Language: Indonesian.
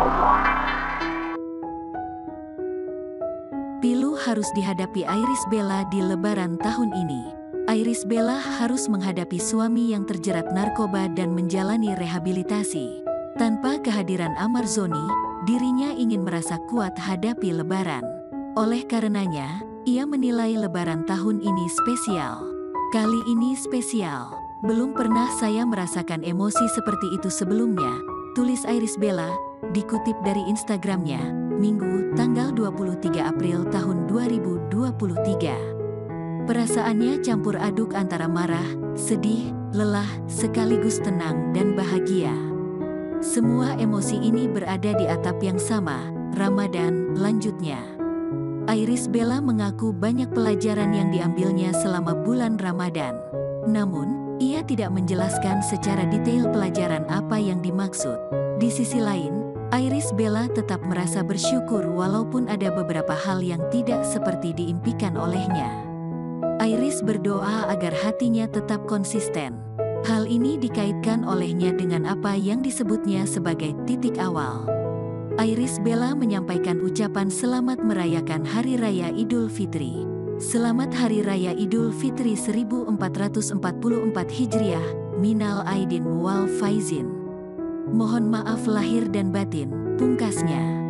Pilu harus dihadapi Irish Bella di Lebaran tahun ini. Irish Bella harus menghadapi suami yang terjerat narkoba dan menjalani rehabilitasi. Tanpa kehadiran Amarzoni, dirinya ingin merasa kuat hadapi Lebaran. Oleh karenanya, ia menilai Lebaran tahun ini spesial. Kali ini spesial. Belum pernah saya merasakan emosi seperti itu sebelumnya, tulis Irish Bella, dikutip dari Instagramnya, Minggu, tanggal 23 April tahun 2023. Perasaannya campur aduk antara marah, sedih, lelah, sekaligus tenang dan bahagia. Semua emosi ini berada di atap yang sama, Ramadan, lanjutnya. Irish Bella mengaku banyak pelajaran yang diambilnya selama bulan Ramadan. Namun, ia tidak menjelaskan secara detail pelajaran apa yang dimaksud. Di sisi lain, Irish Bella tetap merasa bersyukur walaupun ada beberapa hal yang tidak seperti diimpikan olehnya. Irish berdoa agar hatinya tetap konsisten. Hal ini dikaitkan olehnya dengan apa yang disebutnya sebagai titik awal. Irish Bella menyampaikan ucapan selamat merayakan Hari Raya Idul Fitri. Selamat Hari Raya Idul Fitri 1444 Hijriah, Minal Aidin wal Faizin. Mohon maaf lahir dan batin, pungkasnya.